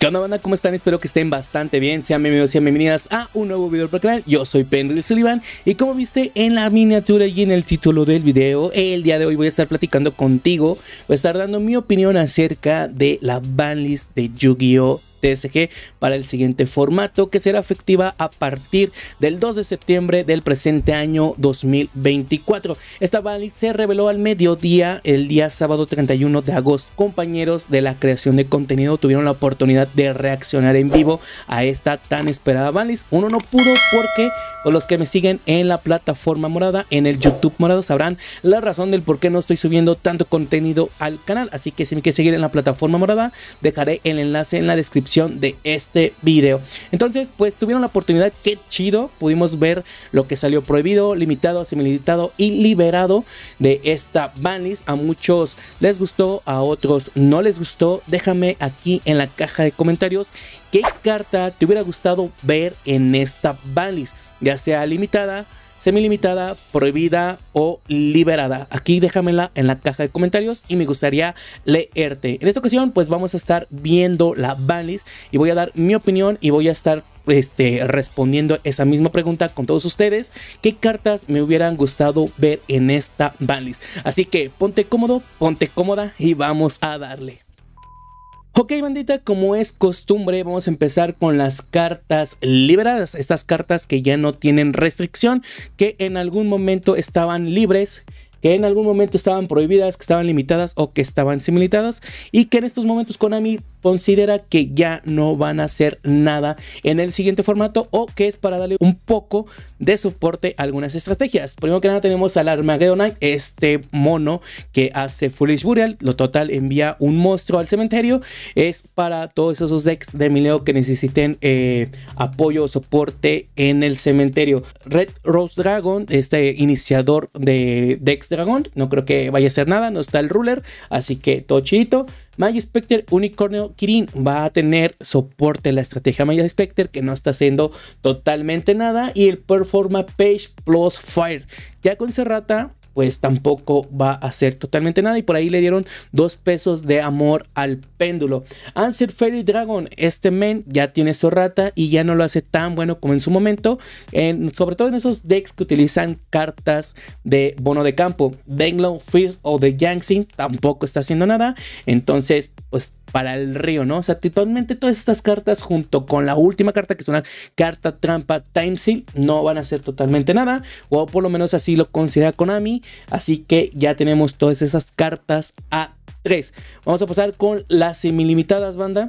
¿Qué onda, banda? ¿Cómo están? Espero que estén bastante bien. Sean bienvenidos y bienvenidas a un nuevo video para el canal. Yo soy Penril Sullivan y como viste en la miniatura y en el título del video, el día de hoy voy a estar platicando contigo. Voy a estar dando mi opinión acerca de la banlist de Yu-Gi-Oh! TCG para el siguiente formato, que será efectiva a partir del 2 de septiembre del presente año 2024. Esta banlist se reveló al mediodía el día sábado 31 de agosto. Compañeros de la creación de contenido tuvieron la oportunidad de reaccionar en vivo a esta tan esperada banlist. Uno no pudo porque los que me siguen en la plataforma morada, en el YouTube morado, sabrán la razón del por qué no estoy subiendo tanto contenido al canal. Así que si me quieres seguir en la plataforma morada, dejaré el enlace en la descripción de este video. Entonces, pues tuvieron la oportunidad, qué chido, pudimos ver lo que salió prohibido, limitado, semilimitado y liberado de esta banlist. A muchos les gustó, a otros no les gustó. Déjame aquí en la caja de comentarios qué carta te hubiera gustado ver en esta banlist, ya sea limitada, semilimitada, prohibida o liberada. Aquí déjamela en la caja de comentarios y me gustaría leerte. En esta ocasión pues vamos a estar viendo la banlist y voy a dar mi opinión y voy a estar respondiendo esa misma pregunta con todos ustedes. ¿Qué cartas me hubieran gustado ver en esta banlist? Así que ponte cómodo, ponte cómoda y vamos a darle. Ok, bandita, como es costumbre, vamos a empezar con las cartas liberadas. Estas cartas que ya no tienen restricción, que en algún momento estaban libres, que en algún momento estaban prohibidas, que estaban limitadas o que estaban semilitadas, y que en estos momentos Konami considera que ya no van a hacer nada en el siguiente formato, o que es para darle un poco de soporte a algunas estrategias. Primero que nada tenemos al Armageddon Knight, este mono que hace Foolish Burial. Lo total envía un monstruo al cementerio. Es para todos esos decks de mileo que necesiten apoyo o soporte en el cementerio. Red Rose Dragon, este iniciador de decks dragón, no creo que vaya a hacer nada, no está el ruler, así que todo chidito. Mage Spectre Unicornio Kirin va a tener soporte la estrategia Mage Spectre, que no está haciendo totalmente nada, y el Performa Page Plus Fire. Ya con Serrata pues tampoco va a hacer totalmente nada, y por ahí le dieron 2 pesos de amor al péndulo. Answer Fairy Dragon, este men ya tiene Serrata y ya no lo hace tan bueno como en su momento, sobre todo en esos decks que utilizan cartas de bono de campo. Denglow Fierce o de Yangtze tampoco está haciendo nada, entonces pues para el río, ¿no? O sea, totalmente todas estas cartas junto con la última carta, que es una carta trampa, Time Seal, no van a hacer totalmente nada, o por lo menos así lo considera Konami. Así que ya tenemos todas esas cartas a 3. Vamos a pasar con las semilimitadas, banda.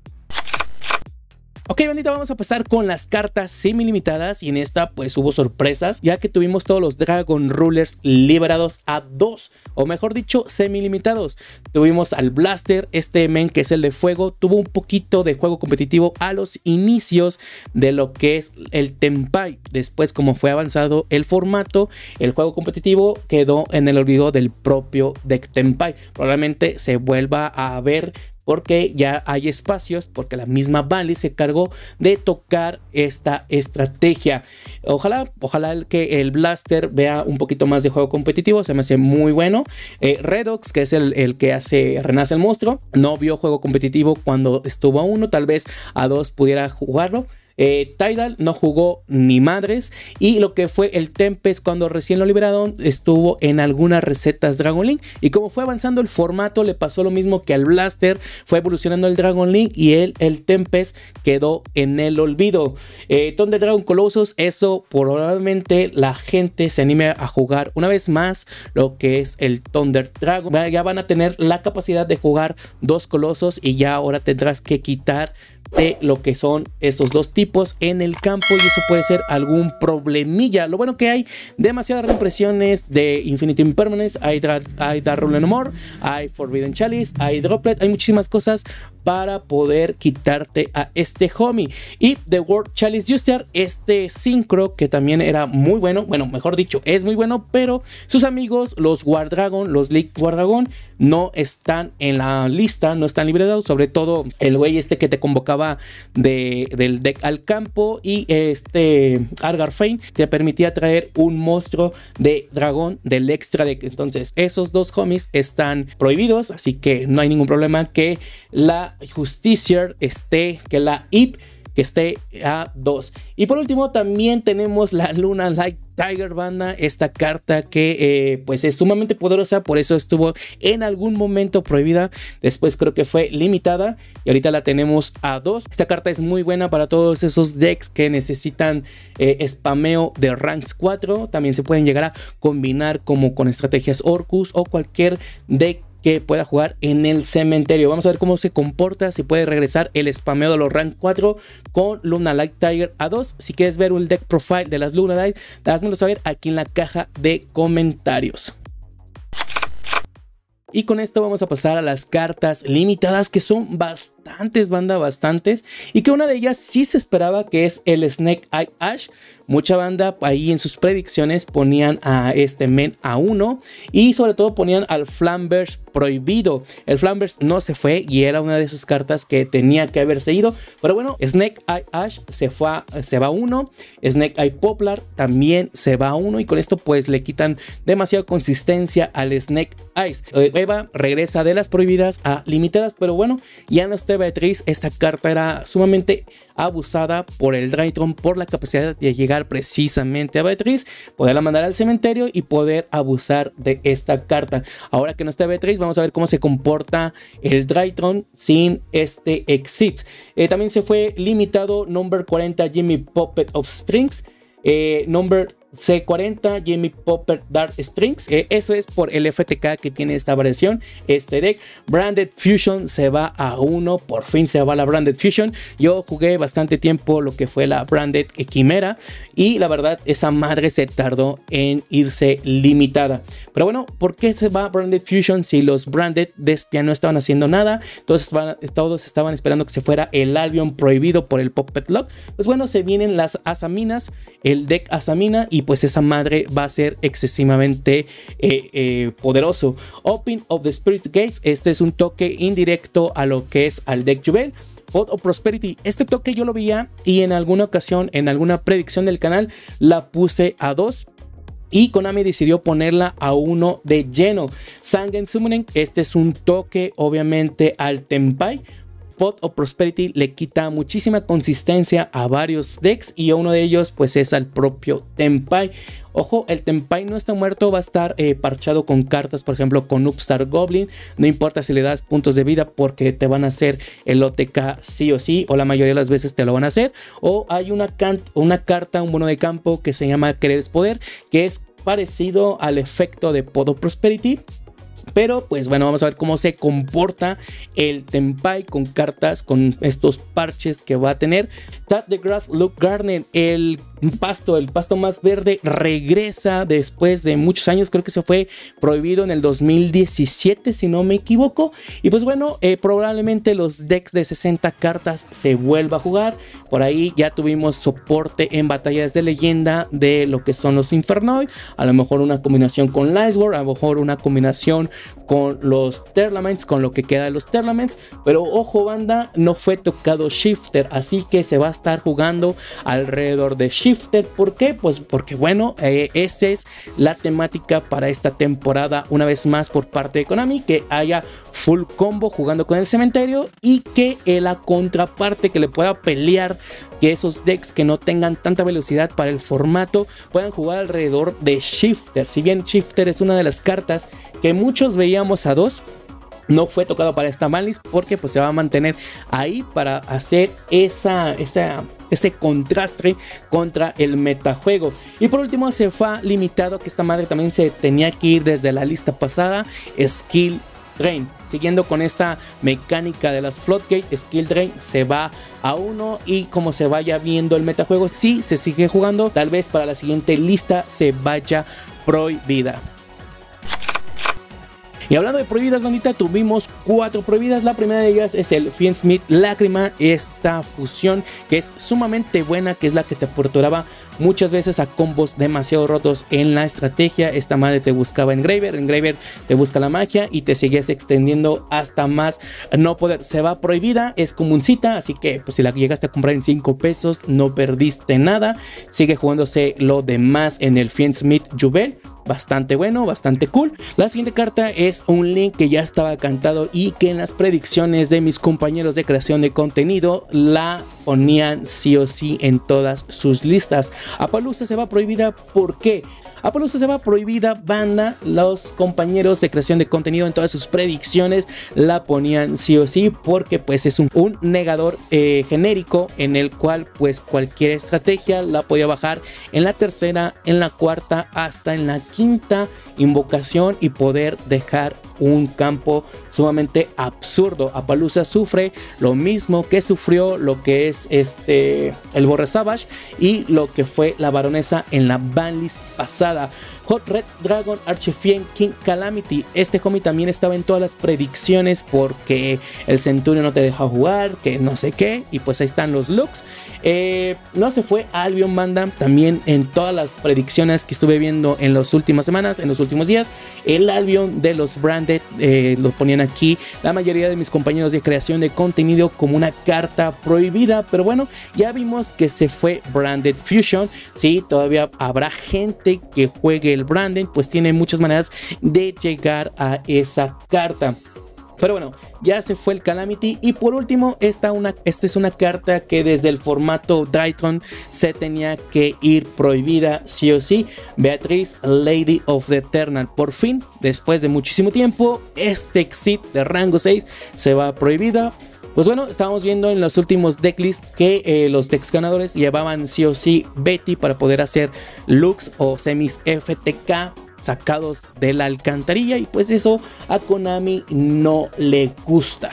Ok, bandita, vamos a pasar con las cartas semilimitadas, y en esta pues hubo sorpresas, ya que tuvimos todos los Dragon Rulers liberados a 2, o mejor dicho, semilimitados. Tuvimos al Blaster, este men que es el de fuego, tuvo un poquito de juego competitivo a los inicios de lo que es el Tenpai. Después, como fue avanzado el formato, el juego competitivo quedó en el olvido del propio deck Tenpai. Probablemente se vuelva a ver porque ya hay espacios, porque la misma banlist se cargó de tocar esta estrategia. Ojalá que el Blaster vea un poquito más de juego competitivo, se me hace muy bueno. Redox, que es el que renace el monstruo, no vio juego competitivo cuando estuvo a 1, tal vez a 2 pudiera jugarlo. Tidal no jugó ni madres, y lo que fue el Tempest cuando recién lo liberaron estuvo en algunas recetas Dragon Link, y como fue avanzando el formato le pasó lo mismo que al Blaster, fue evolucionando el Dragon Link y el Tempest quedó en el olvido. Thunder Dragon Colossus, eso probablemente la gente se anime a jugar una vez más lo que es el Thunder Dragon. Ya van a tener la capacidad de jugar 2 colosos, y ya ahora tendrás que quitar de lo que son esos 2 tipos en el campo, y eso puede ser algún problemilla. Lo bueno que hay demasiadas reimpresiones de Infinity Impermanence, hay Dark Rule No More, hay Forbidden Chalice, hay Droplet, hay muchísimas cosas para poder quitarte a este homie. Y The World Chalice Justier, este Synchro que también era muy bueno, bueno, mejor dicho, es muy bueno, pero sus amigos, los War Dragon, los League War Dragon, no están en la lista, no están liberados, sobre todo el güey este que te convocaba del deck al campo, y Argar Fane te permitía traer un monstruo de dragón del extra deck. Entonces esos 2 homies están prohibidos, así que no hay ningún problema que la la Justiciar que la IP que esté a 2. Y por último también tenemos la Luna Light Tiger, banda. Esta carta que pues es sumamente poderosa, por eso estuvo en algún momento prohibida, después creo que fue limitada y ahorita la tenemos a 2. Esta carta es muy buena para todos esos decks que necesitan spameo de ranks 4. También se pueden llegar a combinar como con estrategias Orcus o cualquier deck que pueda jugar en el cementerio. Vamos a ver cómo se comporta, si puede regresar el spameo de los rank 4 con Luna Light Tiger a 2. Si quieres ver un deck profile de las Luna Light, házmelo saber aquí en la caja de comentarios. Y con esto vamos a pasar a las cartas limitadas, que son bastantes, banda, bastantes. Y que una de ellas sí se esperaba, que es el Snake Eye Ash. Mucha banda ahí en sus predicciones ponían a este men a 1 y sobre todo ponían al Flamberge prohibido. El Flamberge no se fue y era una de esas cartas que tenía que haberse ido. Pero bueno, Snake Eye Ash se va a 1. Snake Eye Poplar también se va a 1 y con esto pues le quitan demasiada consistencia al Snake Eyes. Eva regresa de las prohibidas a limitadas, pero bueno, ya no está Beatriz. Esta carta era sumamente abusada por el Drytron, por la capacidad de llegar precisamente a Beatriz, poderla mandar al cementerio y poder abusar de esta carta. Ahora que no está Beatriz, vamos a ver cómo se comporta el Drytron sin este exit. También se fue limitado number 40 Jimmy Puppet of Strings, number C40 Jimmy Popper Dark Strings. Eso es por el FTK que tiene esta variación, este deck. Branded Fusion se va a 1. Por fin se va la Branded Fusion. Yo jugué bastante tiempo lo que fue la Branded Quimera y la verdad esa madre se tardó en irse limitada. Pero bueno, ¿por qué se va Branded Fusion si los Branded Despia no estaban haciendo nada? Entonces todos estaban esperando que se fuera el Albion prohibido por el Puppet Lock. Pues bueno, se vienen las Asaminas, el deck Asamina, y pues esa madre va a ser excesivamente poderoso. Open of the Spirit Gates, este es un toque indirecto a lo que es al deck Jubel. Pot of Prosperity, este toque yo lo veía y en alguna ocasión, en alguna predicción del canal, la puse a 2. Y Konami decidió ponerla a 1 de lleno. Sangen Summoning, este es un toque obviamente al Tenpai. Pot of Prosperity le quita muchísima consistencia a varios decks y uno de ellos pues es al propio Tenpai. Ojo, el Tenpai no está muerto, va a estar parchado con cartas, por ejemplo con Upstart Goblin. No importa si le das puntos de vida porque te van a hacer el OTK sí o sí, o la mayoría de las veces te lo van a hacer. O hay una carta, un bono de campo que se llama Querer es Poder, que es parecido al efecto de Pot of Prosperity. Pero pues bueno, vamos a ver cómo se comporta el Tenpai con cartas, con estos parches que va a tener. Tap the Grass Look Garden, el pasto más verde, regresa después de muchos años. Creo que se fue prohibido en el 2017 si no me equivoco. Y pues bueno, probablemente los decks de 60 cartas se vuelva a jugar. Por ahí ya tuvimos soporte en batallas de leyenda de lo que son los Infernoid. A lo mejor una combinación con Lightward, a lo mejor una combinación con los Terlaments, con lo que queda de los Terlaments. Pero ojo, banda, no fue tocado Shifter, así que se va a estar jugando alrededor de Shifter. ¿Por qué? Pues porque bueno, esa es la temática para esta temporada, una vez más por parte de Konami, que haya full combo jugando con el cementerio y que la contraparte que le pueda pelear, que esos decks que no tengan tanta velocidad para el formato puedan jugar alrededor de Shifter. Si bien Shifter es una de las cartas que muchos veíamos a 2, no fue tocado para esta banlist porque pues se va a mantener ahí para hacer ese contraste contra el metajuego. Y por último se fue limitado, que esta madre también se tenía que ir desde la lista pasada, Skill Drain. Siguiendo con esta mecánica de las Floodgate, Skill Drain se va a 1 y como se vaya viendo el metajuego, si se sigue jugando, tal vez para la siguiente lista se vaya prohibida. Y hablando de prohibidas, bandita, tuvimos 4 prohibidas. La primera de ellas es el Fiendsmith Lágrima, esta fusión que es sumamente buena, que es la que te aperturaba muchas veces a combos demasiado rotos en la estrategia. Esta madre te buscaba Engraver te busca la magia y te sigues extendiendo hasta más no poder. Se va prohibida, es comuncita, así que pues si la llegaste a comprar en 5 pesos no perdiste nada. Sigue jugándose lo demás en el Fiendsmith Jubel. Bastante bueno, bastante cool. La siguiente carta es un link que ya estaba cantado y que en las predicciones de mis compañeros de creación de contenido la ponían sí o sí en todas sus listas. Apollousa se va prohibida, ¿por qué? Apollousa se va prohibida, banda. Los compañeros de creación de contenido en todas sus predicciones la ponían sí o sí, porque pues es un negador genérico, en el cual pues cualquier estrategia la podía bajar en la tercera, en la cuarta, hasta en la quinta invocación y poder dejar un campo sumamente absurdo. Apollousa sufre lo mismo que sufrió lo que es el Borre Savage y lo que fue la Baronesa en la banlist pasada. Hot Red Dragon Archfiend King Calamity. Este homie también estaba en todas las predicciones porque el Centurion no te deja jugar, que no sé qué, y pues ahí están los looks. No se fue Albion, banda. También en todas las predicciones que estuve viendo en las últimas semanas, en los últimos días, el Albion de los Branded lo ponían aquí la mayoría de mis compañeros de creación de contenido como una carta prohibida. Pero bueno, ya vimos que se fue Branded Fusion. Sí, todavía habrá gente que juegue el Branded, pues tiene muchas maneras de llegar a esa carta. Pero bueno, ya se fue el Calamity. Y por último, esta es una carta que desde el formato Drytron se tenía que ir prohibida sí o sí. Beatriz, Lady of the Eternal. Por fin, después de muchísimo tiempo, este Exit de rango 6 se va prohibida. Pues bueno, estábamos viendo en los últimos decklists que los decks ganadores llevaban sí o sí Betty para poder hacer looks o semis FTK sacados de la alcantarilla, y pues eso a Konami no le gusta.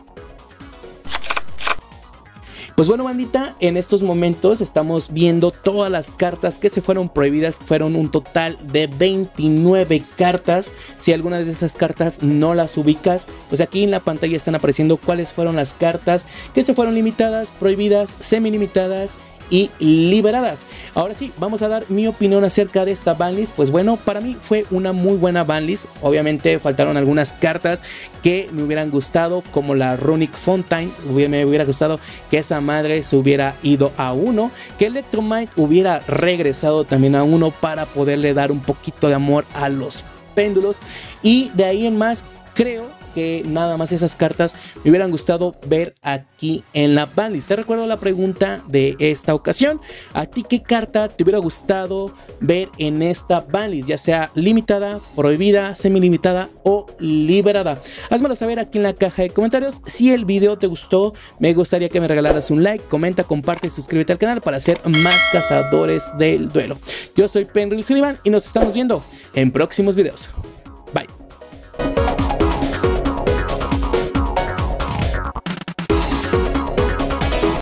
Pues bueno, bandita, en estos momentos estamos viendo todas las cartas que se fueron prohibidas. Fueron un total de 29 cartas. Si alguna de esas cartas no las ubicas, pues aquí en la pantalla están apareciendo cuáles fueron las cartas que se fueron limitadas, prohibidas, semi-limitadas y liberadas. Ahora sí, vamos a dar mi opinión acerca de esta banlist. Pues bueno, para mí fue una muy buena banlist. Obviamente faltaron algunas cartas que me hubieran gustado, como la Runic Fontaine. Me hubiera gustado que esa madre se hubiera ido a 1, que Electromite hubiera regresado también a 1 para poderle dar un poquito de amor a los péndulos. Y de ahí en más, creo que nada más esas cartas me hubieran gustado ver aquí en la banlist. Te recuerdo la pregunta de esta ocasión: ¿a ti qué carta te hubiera gustado ver en esta banlist? Ya sea limitada, prohibida, semi-limitada o liberada. Házmelo saber aquí en la caja de comentarios. Si el video te gustó, me gustaría que me regalaras un like, comenta, comparte y suscríbete al canal para hacer más cazadores del duelo. Yo soy Penril Sullivan y nos estamos viendo en próximos videos. Bye.